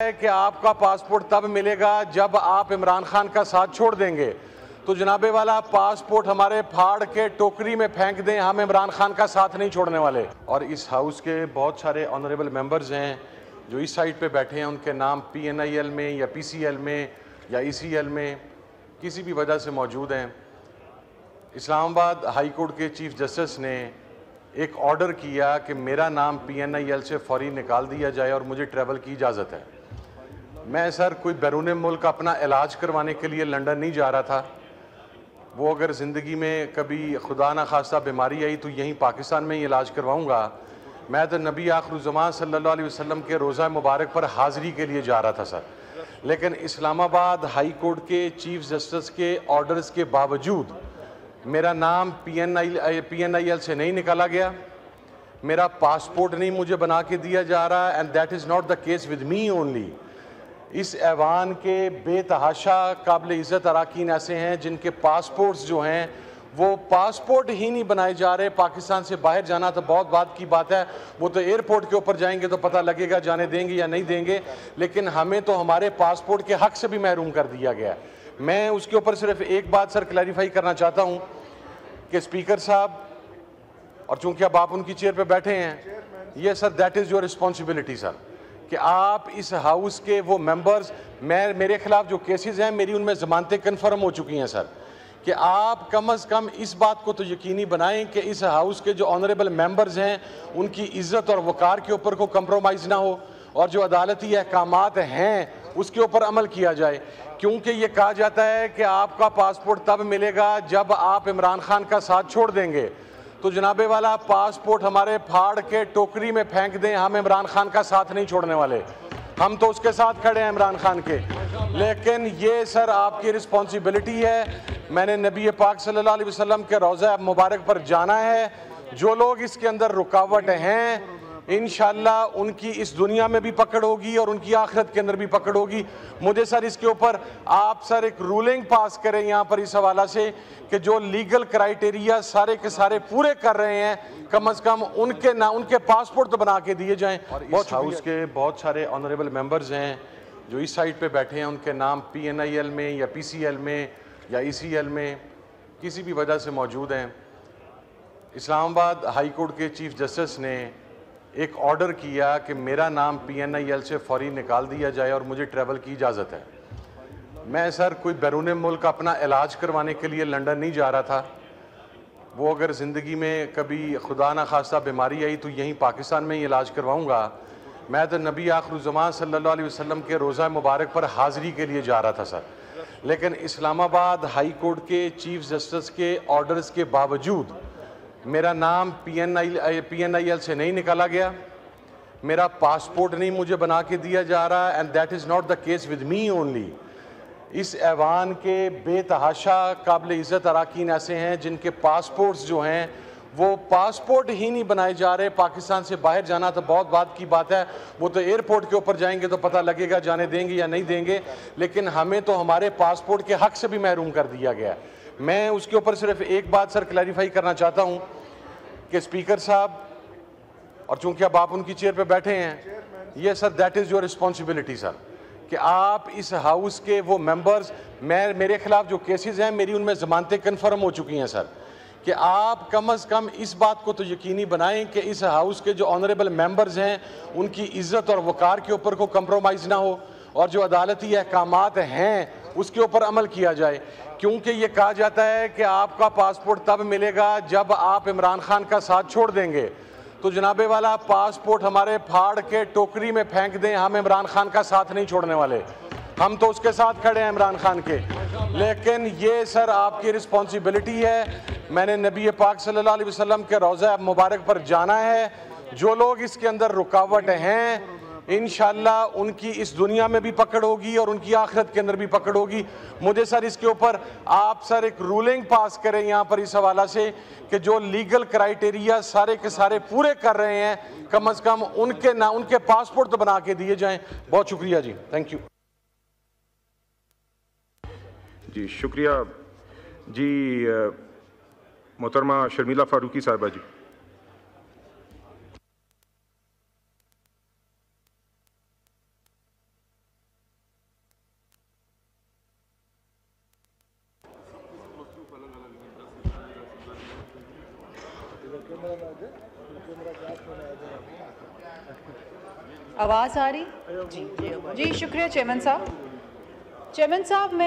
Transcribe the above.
है कि आपका पासपोर्ट तब मिलेगा जब आप इमरान खान का साथ छोड़ देंगे। तो जनाबे वाला पासपोर्ट हमारे फाड़ के टोकरी में फेंक दें, हम इमरान खान का साथ नहीं छोड़ने वाले। और इस हाउस के बहुत सारे ऑनरेबल मेंबर्स हैं जो इस साइड पे बैठे हैं, उनके नाम PNIL में या PCL में या ECL में किसी भी वजह से मौजूद हैं। इस्लामाबाद हाई कोर्ट के चीफ जस्टिस ने एक ऑर्डर किया कि मेरा नाम PNIL से फौरी निकाल दिया जाए और मुझे ट्रैवल की इजाज़त है। मैं सर कोई बैरून मुल्क अपना इलाज करवाने के लिए लंदन नहीं जा रहा था। वो अगर ज़िंदगी में कभी खुदा न खास्ता बीमारी आई तो यहीं पाकिस्तान में ही इलाज करवाऊँगा। मैं तो नबी आखिरुज़्ज़मान सल्लल्लाहु अलैहि वसल्लम के रोज़ा मुबारक पर हाज़िरी के लिए जा रहा था सर, लेकिन इस्लामाबाद हाई कोर्ट के चीफ जस्टिस के ऑर्डर्स के बावजूद मेरा नाम PNIL से नहीं निकाला गया, मेरा पासपोर्ट नहीं मुझे बना के दिया जा रहा, and that is not the case with me only. इस ऐवान के बेतहाशा काबिल इज़्ज़त अरकान ऐसे हैं जिनके पासपोर्ट्स जो हैं वो पासपोर्ट ही नहीं बनाए जा रहे। पाकिस्तान से बाहर जाना तो बहुत बात की बात है, वो तो एयरपोर्ट के ऊपर जाएंगे तो पता लगेगा जाने देंगे या नहीं देंगे, लेकिन हमें तो हमारे पासपोर्ट के हक से भी महरूम कर दिया गया। मैं उसके ऊपर सिर्फ एक बात सर क्लैरिफाई करना चाहता हूँ कि स्पीकर साहब, और चूंकि अब आप उनकी चेयर पे बैठे हैं, ये sir that is your responsibility sir, कि आप इस हाउस के वो मेंबर्स, मेरे खिलाफ जो केसेस हैं मेरी उनमें ज़मानतें कन्फर्म हो चुकी हैं सर, कि आप कम अज़ कम इस बात को तो यकीनी बनाएं कि इस हाउस के जो ऑनरेबल मेंबर्स हैं उनकी इज़्ज़त और वक़ार के ऊपर को कंप्रोमाइज़ ना हो, और जो अदालती अहकामात हैं उसके ऊपर अमल किया जाए। क्योंकि ये कहा जाता है कि आपका पासपोर्ट तब मिलेगा जब आप इमरान खान का साथ छोड़ देंगे। तो जनाबे वाला पासपोर्ट हमारे फाड़ के टोकरी में फेंक दें, हम इमरान खान का साथ नहीं छोड़ने वाले। हम तो उसके साथ खड़े हैं इमरान खान के, लेकिन ये सर आपकी रिस्पॉन्सिबिलिटी है। मैंने नबी पाक सल्लल्लाहु अलैहि वसल्लम के रोज़ा मुबारक पर जाना है। जो लोग इसके अंदर रुकावट हैं इंशाअल्लाह उनकी इस दुनिया में भी पकड़ होगी और उनकी आखिरत के अंदर भी पकड़ होगी। मुझे सर इसके ऊपर आप सर एक रूलिंग पास करें यहाँ पर इस हवाला से कि जो लीगल क्राइटेरिया सारे के सारे पूरे कर रहे हैं, कम से कम उनके पासपोर्ट तो बना के दिए जाएं। और इस हाउस के बहुत सारे ऑनरेबल मेंबर्स हैं जो इस साइड पे बैठे हैं, उनके नाम PNIL में या PCL में या ECL में किसी भी वजह से मौजूद हैं। इस्लामाबाद हाई कोर्ट के चीफ जस्टिस ने एक ऑर्डर किया कि मेरा नाम PNIL से फौरी निकाल दिया जाए और मुझे ट्रैवल की इजाज़त है। मैं सर कोई बैरून मुल्क अपना इलाज करवाने के लिए लंदन नहीं जा रहा था। वो अगर ज़िंदगी में कभी खुदा न खास्ता बीमारी आई तो यहीं पाकिस्तान में ही इलाज करवाऊँगा। मैं तो नबी आखिरुज़्ज़मान सल्लल्लाहु अलैहि वसल्लम के रोज़ा मुबारक पर हाज़िरी के लिए जा रहा था सर, लेकिन इस्लामाबाद हाई कोर्ट के चीफ जस्टिस के ऑर्डर्स के बावजूद मेरा नाम PNIL से नहीं निकाला गया, मेरा पासपोर्ट नहीं मुझे बना के दिया जा रहा, and that is not the case with me only. इस ऐवान के बेतहाशा काबिल इज़्ज़त अरकान ऐसे हैं जिनके पासपोर्ट्स जो हैं वो पासपोर्ट ही नहीं बनाए जा रहे। पाकिस्तान से बाहर जाना तो बहुत बात की बात है, वो तो एयरपोर्ट के ऊपर जाएंगे तो पता लगेगा जाने देंगे या नहीं देंगे, लेकिन हमें तो हमारे पासपोर्ट के हक से भी महरूम कर दिया गया। मैं उसके ऊपर सिर्फ एक बात सर क्लैरिफाई करना चाहता हूँ कि स्पीकर साहब, और चूंकि अब आप उनकी चेयर पे बैठे हैं, ये sir that is your responsibility sir, कि आप इस हाउस के वो मेंबर्स, मेरे खिलाफ जो केसेस हैं मेरी उनमें ज़मानतें कन्फर्म हो चुकी हैं सर, कि आप कम अज़ कम इस बात को तो यकीनी बनाएं कि इस हाउस के जो ऑनरेबल मेंबर्स हैं उनकी इज़्ज़त और वक़ार के ऊपर को कंप्रोमाइज़ ना हो, और जो अदालती अहकामात हैं उसके ऊपर अमल किया जाए। क्योंकि ये कहा जाता है कि आपका पासपोर्ट तब मिलेगा जब आप इमरान खान का साथ छोड़ देंगे। तो जनाबे वाला पासपोर्ट हमारे फाड़ के टोकरी में फेंक दें, हम इमरान खान का साथ नहीं छोड़ने वाले। हम तो उसके साथ खड़े हैं इमरान खान के, लेकिन ये सर आपकी रिस्पॉन्सिबिलिटी है। मैंने नबी पाक सल्लल्लाहु अलैहि वसल्लम के रोज़ा मुबारक पर जाना है। जो लोग इसके अंदर रुकावट हैं इंशाअल्लाह उनकी इस दुनिया में भी पकड़ होगी और उनकी आखिरत के अंदर भी पकड़ होगी। मुझे सर इसके ऊपर आप सर एक रूलिंग पास करें यहाँ पर इस हवाला से कि जो लीगल क्राइटेरिया सारे के सारे पूरे कर रहे हैं, कम से कम उनके पासपोर्ट तो बना के दिए जाएं। बहुत शुक्रिया जी, थैंक यू जी। शुक्रिया जी। मोहतरमा शर्मिला फारूकी साहिबा जी। आवाज़ आ रही? जी शुक्रिया चेयरमैन साहब। चेयरमैन साहब, मैं